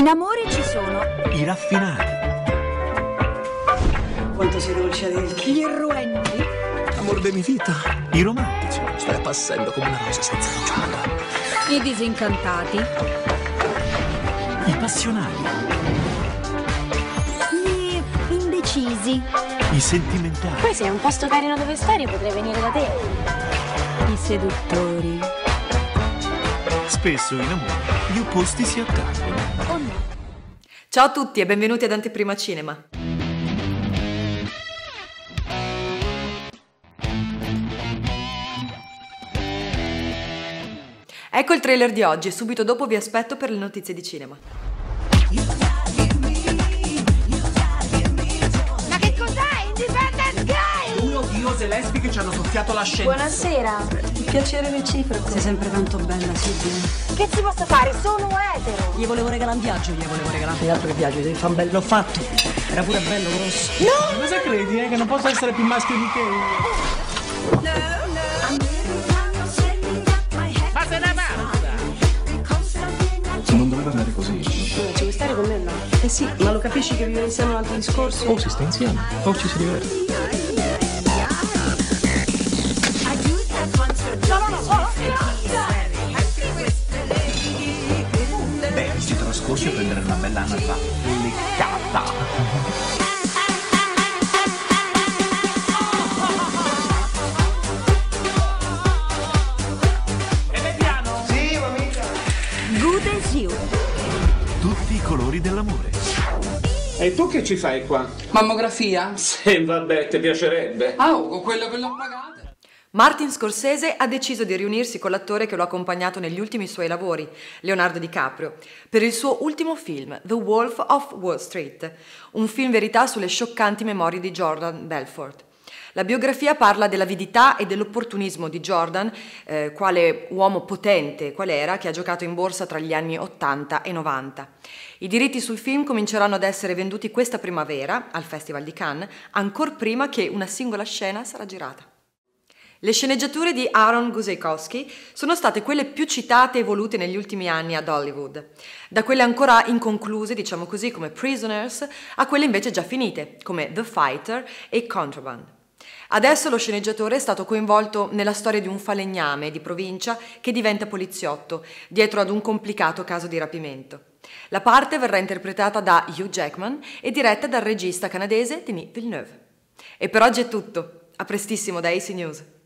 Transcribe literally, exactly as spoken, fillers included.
In amore ci sono i raffinati, quanto sei dolce Adelchi, gli irruenti, amor de mi vita, i romantici, stai appassendo come una rosa senza rugiada, i disincantati, i passionali, gli indecisi, i sentimentali. Poi se è un posto carino dove stare potrei venire da te. i seduttori. Spesso in amore gli opposti si attraggono. O no? Ciao a tutti e benvenuti ad Anteprima Cinema. Ecco il trailer di oggi e subito dopo vi aspetto per le notizie di cinema. Ma che cos'è? Independent Guy! Due odiose lesbiche ci hanno soffiato la scena. Buonasera. il piacere reciproco. Sei sempre tanto bella, Silvia. Che ci posso fare? Sono etero. Gli volevo regalare un viaggio, gli volevo regalare. Che altro che viaggio, devi fare un bello fatto. Era pure bello grosso. No! Cosa credi, eh? Che non posso essere più maschio di te? Ma se ne avanza! Non doveva andare così. Ci vuoi stare con me o no? Eh sì, ma lo capisci che vive insieme a un altro discorso? O si sta insieme, o ci si diverte. Beh, visito lo scorso e prendere una bella annata leccata. Good as you. Tutti i colori dell'amore. E tu che ci fai qua? Mammografia? Sì, vabbè, ti piacerebbe. Ah, oh, con quello che l'ho pagata. Martin Scorsese ha deciso di riunirsi con l'attore che lo ha accompagnato negli ultimi suoi lavori, Leonardo DiCaprio, per il suo ultimo film, The Wolf of Wall Street, un film verità sulle scioccanti memorie di Jordan Belfort. La biografia parla dell'avidità e dell'opportunismo di Jordan, eh, quale uomo potente qual era, che ha giocato in borsa tra gli anni ottanta e novanta. I diritti sul film cominceranno ad essere venduti questa primavera al Festival di Cannes, ancor prima che una singola scena sarà girata. Le sceneggiature di Aaron Guzikowski sono state quelle più citate e volute negli ultimi anni ad Hollywood, da quelle ancora inconcluse, diciamo così, come Prisoners, a quelle invece già finite, come The Fighter e Contraband. Adesso lo sceneggiatore è stato coinvolto nella storia di un falegname di provincia che diventa poliziotto, dietro ad un complicato caso di rapimento. La parte verrà interpretata da Hugh Jackman e diretta dal regista canadese Denis Villeneuve. E per oggi è tutto. A prestissimo da A C News.